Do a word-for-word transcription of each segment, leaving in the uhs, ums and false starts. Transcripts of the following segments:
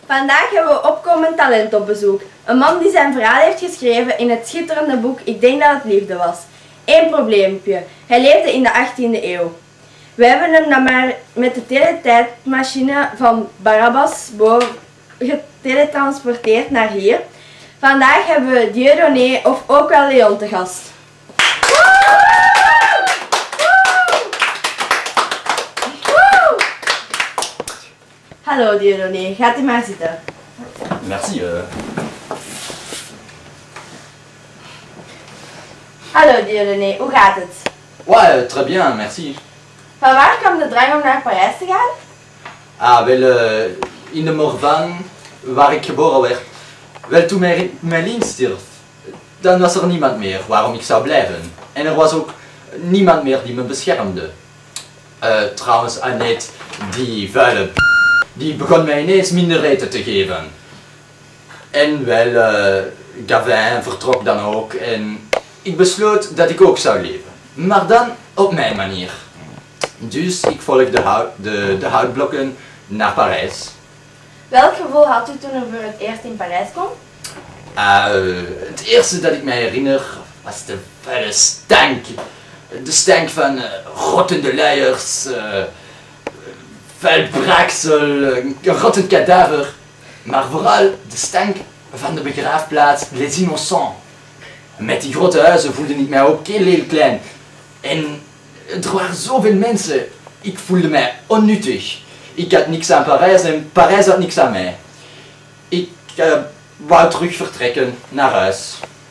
Vandaag hebben we opkomend talent op bezoek. Een man die zijn verhaal heeft geschreven in het schitterende boek Ik denk dat het liefde was. Eén probleempje. Hij leefde in de achttiende eeuw. We hebben hem dan maar met de teletijdmachine van Barabbas geteletransporteerd naar hier. Vandaag hebben we Dieudonné of ook wel Leon te gast. Hallo Dieudonné, gaat u maar zitten. Merci. Euh... Hallo Dieudonné, hoe gaat het? Ouais, très bien, merci. Van waar kwam de drang om naar Parijs te gaan? Ah, wel, uh, in de Morvan, waar ik geboren werd. Wel, toen mijn, mijn Lien stierf, dan was er niemand meer waarom ik zou blijven. En er was ook niemand meer die me beschermde. Uh, trouwens, Annette, die vuile p***, die begon mij ineens minder eten te geven. En wel, uh, Gavin vertrok dan ook en ik besloot dat ik ook zou leven. Maar dan op mijn manier. Dus ik volgde de, hout, de, de houtblokken naar Parijs. Welk gevoel had u toen u voor het eerst in Parijs kwam? Uh, het eerste dat ik mij herinner was de vuile stank. De stank van uh, rottende luiers, uh, vuil braaksel, een rottend kadaver. Maar vooral de stank van de begraafplaats Les Innocents. Met die grote huizen voelde ik mij ook heel, heel klein. En er waren zoveel mensen. Ik voelde mij onnuttig. Ik had niks aan Parijs en Parijs had niks aan mij. Ik uh, wou terug vertrekken naar huis.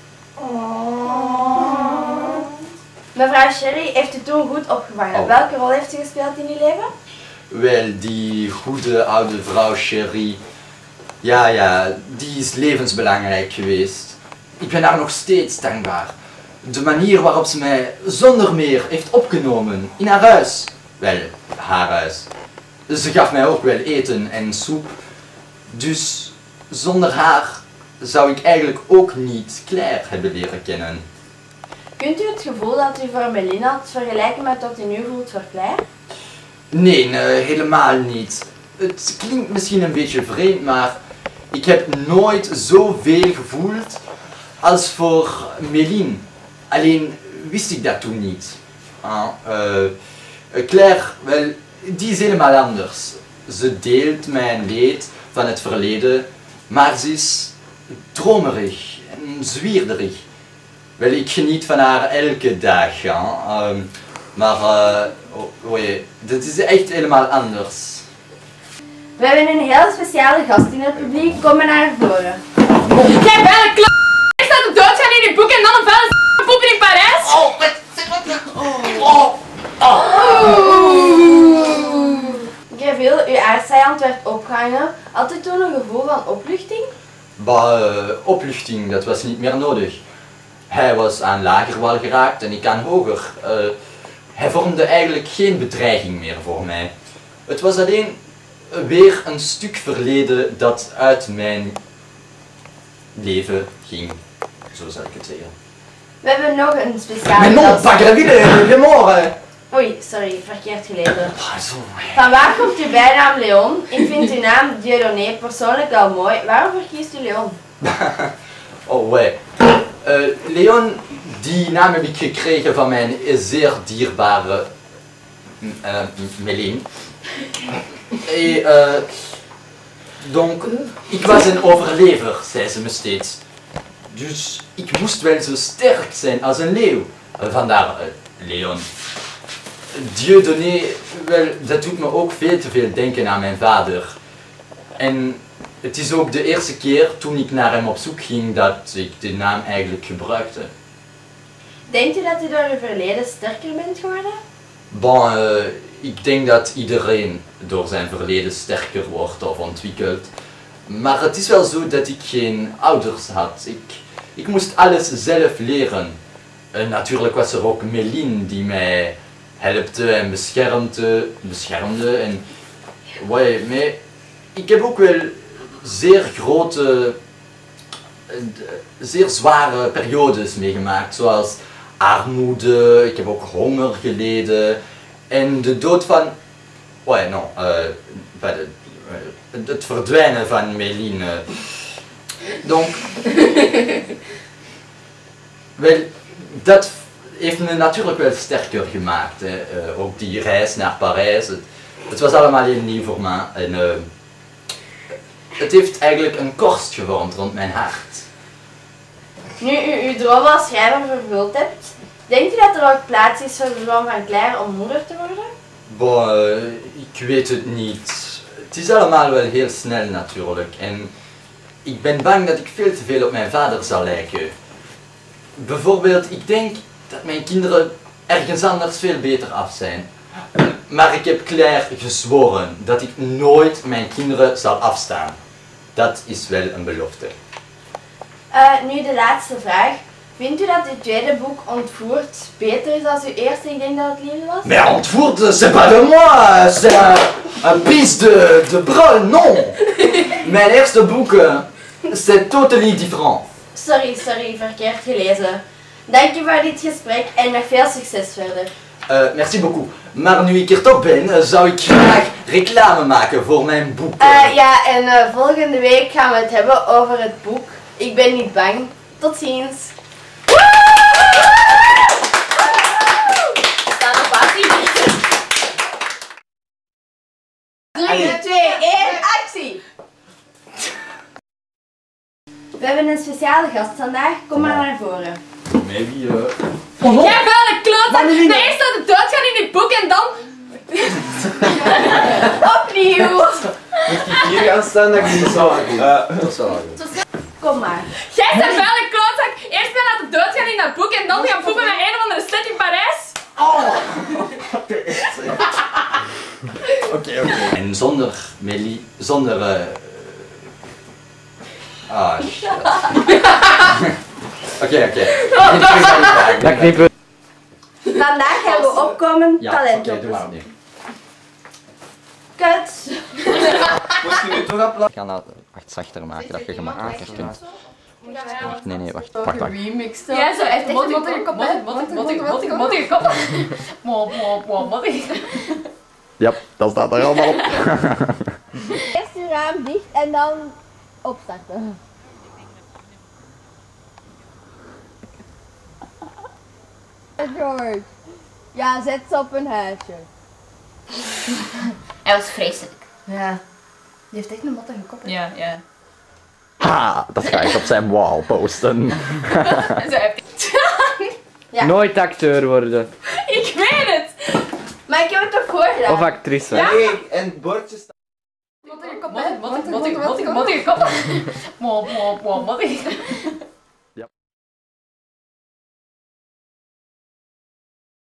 Oh. Mevrouw Sherry heeft u toen goed opgevangen. Oh. Welke rol heeft u gespeeld in uw leven? Wel, die goede oude vrouw Sherry. Ja, ja, die is levensbelangrijk geweest. Ik ben haar nog steeds dankbaar. De manier waarop ze mij zonder meer heeft opgenomen in haar huis. Wel, haar huis. Ze gaf mij ook wel eten en soep. Dus zonder haar zou ik eigenlijk ook niet Claire hebben leren kennen. Kunt u het gevoel dat u voor Méline had vergelijken met wat u nu voelt voor Claire? Nee, nee, helemaal niet. Het klinkt misschien een beetje vreemd, maar ik heb nooit zoveel gevoeld als voor Méline. Alleen wist ik dat toen niet. Ah, uh, Claire, wel, die is helemaal anders. Ze deelt mijn leed van het verleden, maar ze is dromerig en zwierderig. Wel, ik geniet van haar elke dag, ja. Um, maar, uh, oh, oei, dat is echt helemaal anders. We hebben een heel speciale gast in het publiek. Kom maar naar voren. Jij bent een kl***! Ik sta te doodgaan in je boek en dan een vuile poepen in Parijs! Oh, wat zeg wat? Oh, oh. Greville, uw aardsvijand werd opgehangen. Had u toen een gevoel van opluchting? Bah, uh, opluchting, dat was niet meer nodig. Hij was aan lager wal geraakt en ik aan hoger. Uh, hij vormde eigenlijk geen bedreiging meer voor mij. Het was alleen weer een stuk verleden dat uit mijn leven ging. Zo zal ik het zeggen. We hebben nog een speciale Mais non, gast. pas Greville, le mort! Oei, sorry, verkeerd gelezen. Pardon. Van waar komt uw bijnaam Leon? Ik vind uw naam Dieudonné persoonlijk al mooi. Waarom verkiest u Leon? Oh, ouais. Uh, Leon, die naam heb ik gekregen van mijn zeer dierbare uh, Méline. Et, uh, donc, ik was een overlever, zei ze me steeds. Dus ik moest wel zo sterk zijn als een leeuw. Uh, vandaar uh, Leon. Dieudonné, wel, dat doet me ook veel te veel denken aan mijn vader. En het is ook de eerste keer toen ik naar hem op zoek ging dat ik de naam eigenlijk gebruikte. Denkt u dat u door uw verleden sterker bent geworden? Bon, uh, ik denk dat iedereen door zijn verleden sterker wordt of ontwikkelt. Maar het is wel zo dat ik geen ouders had. Ik, ik moest alles zelf leren. En natuurlijk was er ook Méline die mij helpte en beschermde. beschermde en, ouais, maar ik heb ook wel zeer grote, zeer zware periodes meegemaakt, zoals armoede, ik heb ook honger geleden en de dood van, ouais, non, uh, het verdwijnen van Méline. Donc, wel, dat heeft me natuurlijk wel sterker gemaakt. Hè. Uh, ook die reis naar Parijs, het, het was allemaal heel nieuw voor mij. En, uh, het heeft eigenlijk een korst gevormd rond mijn hart. Nu u uw droom als schrijver vervuld hebt, denkt u dat er ook plaats is voor de droom van Claire om moeder te worden? Bon, uh, ik weet het niet. Het is allemaal wel heel snel natuurlijk. En ik ben bang dat ik veel te veel op mijn vader zal lijken. Bijvoorbeeld, ik denk dat mijn kinderen ergens anders veel beter af zijn. Maar ik heb Claire gezworen dat ik nooit mijn kinderen zal afstaan. Dat is wel een belofte. Uh, nu de laatste vraag. Vindt u dat uw tweede boek Ontvoerd beter is dan uw eerste? Ik denk dat het liefde was. Mais Ontvoerd, c'est pas de moi, c'est un, un piece de, de brol, non. Mijn eerste boek, uh, c'est totally different. Sorry, sorry, verkeerd gelezen. Dank u voor dit gesprek en nog veel succes verder. Uh, merci beaucoup. Maar nu ik er toch ben, zou ik graag reclame maken voor mijn boek. Uh, ja, en uh, volgende week gaan we het hebben over het boek Ik ben niet bang. Tot ziens. Staat op passie. drie, twee, één, actie! We hebben een speciale gast vandaag. Kom maar naar voren. Maybe, uh... Jij vuile klootzak! Nee, eerst dat het doodgaan in dit boek en dan... Opnieuw! Moet ik hier gaan staan dat ik niet zo uh, Dat is wel goed. Kom maar. Jij bent een vuile klootzak! Eerst ben laten doodgaan in dat boek en dan gaan poepen met een of andere stad in Parijs? Oké, oké. En zonder Mélie, zonder... Uh... Ah, shit. Oké, oké. Dat knippen. Vandaag hebben we opkomend Ja, talent oké, op. doe maar opnieuw. Kut. Moest je nu toch aan Ik ga dat wacht zachter maken, dat je gemakkelijker kunt. Wacht, nee, nee, wacht, wacht, wacht. Ja, zo echt mottige kop, hè? Mottige, mottige, mottige, mottige kop. Mo, mo, mo, mottige. Ja, dat staat er allemaal op. Eerst je raam dicht en dan opstarten. George. Ja, zet ze op een huisje. Hij was vreselijk. Ja. Die heeft echt een mottige kop. hè. Ja, ja. Ha, dat ga ik op zijn wall posten. En zo heb Ja. Nooit acteur worden. Ik weet het! Maar ik heb het toch voorgedaan? Of actrice. Nee, en het bordje staat. Mottige kop, hè? Mottige, mottige, mottige, mottige kop. Mo, mo, mo, mottige.